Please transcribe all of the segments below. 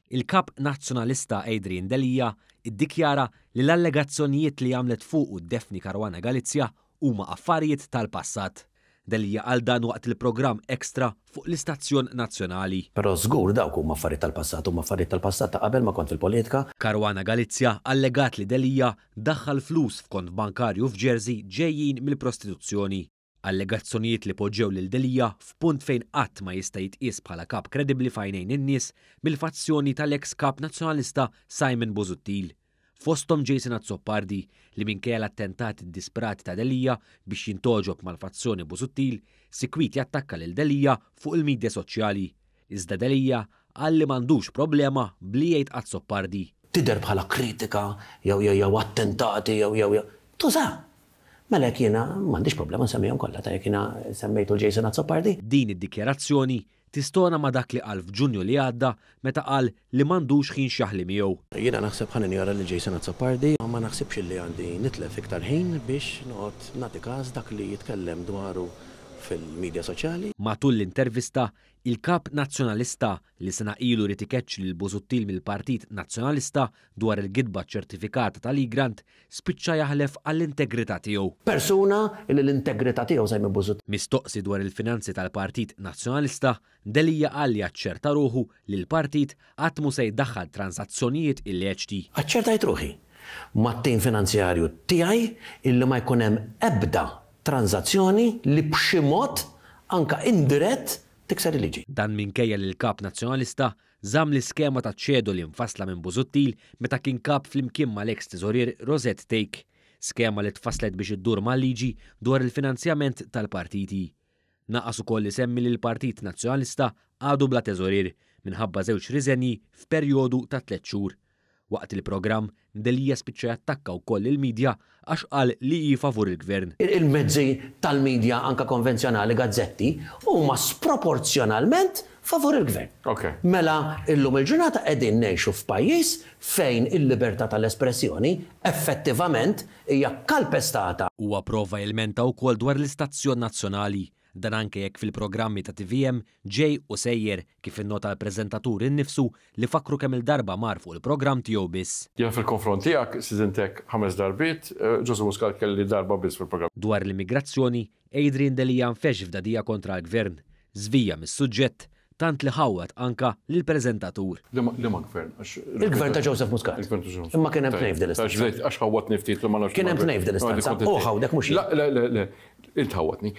Il-kap nazzjonalista Adrian Delia iddikjara li l-allegazzjonijiet li għamlet fuq Daphne Caruana Galizia huma affarijiet tal-passat. Delia għal dan waqt il-programm Extra fuq l-istazzjon nazzjonali. Però żgur dawk huma affarijiet tal-passat, huma affarijiet tal-passat ta' qabel ma kont fil-politika. Caruana Galizia allegat li Delia daħħal flus f'kont bankarju f'Jersey ġejjin mill-prostituzzjoni. Allegazzjonijiet li poġġew lil Delia f'punt fejn qatt ma jista' jitqies bħala kap kredibbli f'għajnejn in-nies mill-fazzjoni tal-eks kap nazzjonalista Simon Busuttil. Fosthom Jason Azzopardi li minkejja l-attentati disperati ta' Delia biex jintoġob mal-fazzjoni Busuttil, sikwit jattakka lil Delia fuq il-midja soċjali. Iżda Delia qal li m'għandux problema bli jgħid Azzopardi. Tidher bħala kritika jew attentati jew. Tuża. Mela jiena m'għandix problema nsemmihom kollha ta' jekk jiena semmejtu Jason Azzopardi. Din id-dikjarazzjoni tistona ma' dak li qal f'Ġunju li għadda meta qal li m'għandux ħin xjaħli miegħu. Jiena naħseb ħanin jara li Jason Azzopardi ma naħsibx li għandi nitlef iktar ħin biex noqgħod nagħti każ dak li jitkellem dwaru fil-medja soċjali. Matul l-intervista, il-kap nazzjonalista li sena ilu ritikeċ lil Busuttil mill-Partit Nazzjonalista dwar il-gidba ċertifikata tal-Igrant spiċċa jaħlef għall-integrità tiegħu. Persuna li l-integrità tiegħu Simon Busuttil. Mistoqsi dwar il-finanzi tal-Partit Nazzjonalista, Delia qal li aċċerta ruħu li l-partit qatt mhu se jdaħħal transazzjonijiet illeċti. Aċċertajt ruħi mat-tim finanzjarju tiegħi illi ma jkun hemm ebda transazzjoni li b'xi mod anka indirett tikser il-liġi. Dan minkejja li l-kap nazzjonalista żamm l-iskema ta' ċedu li nfassla minn Busuttil meta kien kap flimkien mal-eks teżorier Rosette Take, skema li tfasslet biex iddur mal-liġi dwar il-finanzjament tal-partiti. Naqas ukoll li semmi li l-Partit Nazzjonalista għadu bla teżorier minħabba żewġ riżenji f'perjodu ta' 3 xhur. Waqt il-programm, Delia spiċċa jattakka wkoll il-medja għax qal li jifavur il-gvern. Il-mezzi tal-medja anka konvenzjonali gazzetti huma sproporzjonalment favur il-gvern. Mela illum il-ġurnata qegħdin ngħixu f'pajjiż fejn il-libertà tal-espressjoni effettivament hija kalpestata. Huwa prova jilmenta wkoll dwar l-istazzjon nazzjonali. Dan anke jekk fil-programmi ta' TVM ġej u sejjer kif innota l-preżentatur innifsu li fakru kemm il-darba mar fuq il-programm tiegħu biss. Jien fil-konfront tiegħek siżintek 5 darbiet, Ġosu Muscat kelli darba biss fil-programm. Dwar l-immigrazzjoni, Adrian Delia nfex f'dadija kontra l-gvern. Żvija mis-suġġett tant li ħawwet anka lill-preżentatur. Liema gvern? Il-gvern ta' Joseph Muscat. Imma kien hemm tnejn f'dil-istanza. Għax ħawwatni ftit li ma nafx. Kien hemm tnejn f'dil-istanza. U ħawdek mhux. Le, int ħawwatni.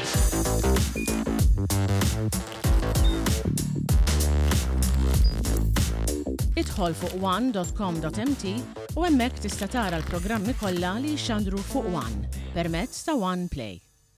Idħol fuq one.com.mt u hemmhekk tista' tara l-programmi kollha li jxandru fuq One permezz ta' One Play.